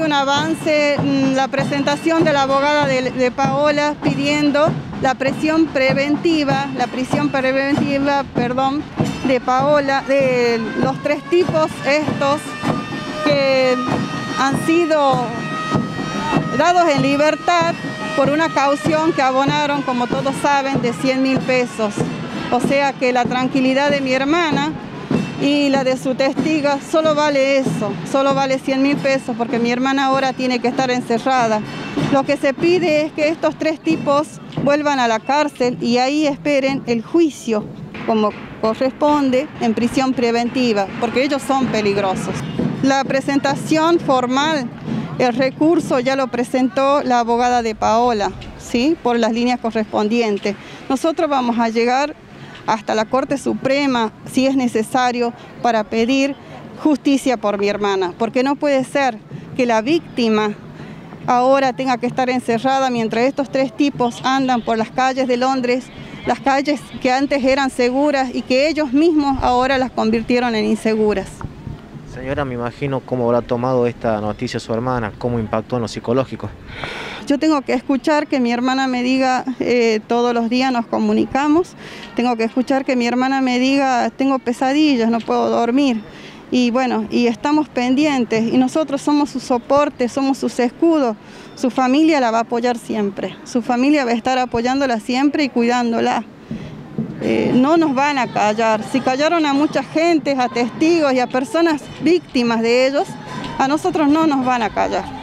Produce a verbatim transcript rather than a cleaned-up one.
un avance la presentación de la abogada de, de Paola pidiendo la prisión preventiva, la prisión preventiva, perdón, de Paola, de los tres tipos estos que han sido dados en libertad por una caución que abonaron, como todos saben, de cien mil pesos. O sea que la tranquilidad de mi hermana y la de su testiga solo vale eso, solo vale cien mil pesos, porque mi hermana ahora tiene que estar encerrada. Lo que se pide es que estos tres tipos vuelvan a la cárcel y ahí esperen el juicio, como corresponde, en prisión preventiva, porque ellos son peligrosos. La presentación formal, el recurso ya lo presentó la abogada de Paola, ¿sí?, por las líneas correspondientes. Nosotros vamos a llegar hasta la Corte Suprema, si es necesario, para pedir justicia por mi hermana, porque no puede ser que la víctima ahora tenga que estar encerrada mientras estos tres tipos andan por las calles de Londres, las calles que antes eran seguras y que ellos mismos ahora las convirtieron en inseguras. Señora, me imagino cómo habrá tomado esta noticia su hermana, cómo impactó en lo psicológico. Yo tengo que escuchar que mi hermana me diga, eh, todos los días nos comunicamos, tengo que escuchar que mi hermana me diga, tengo pesadillas, no puedo dormir. Y bueno, y estamos pendientes, y nosotros somos su soporte, somos sus escudos. Su familia la va a apoyar siempre, su familia va a estar apoyándola siempre y cuidándola. Eh, no nos van a callar. Si callaron a mucha gente, a testigos y a personas víctimas de ellos, a nosotros no nos van a callar.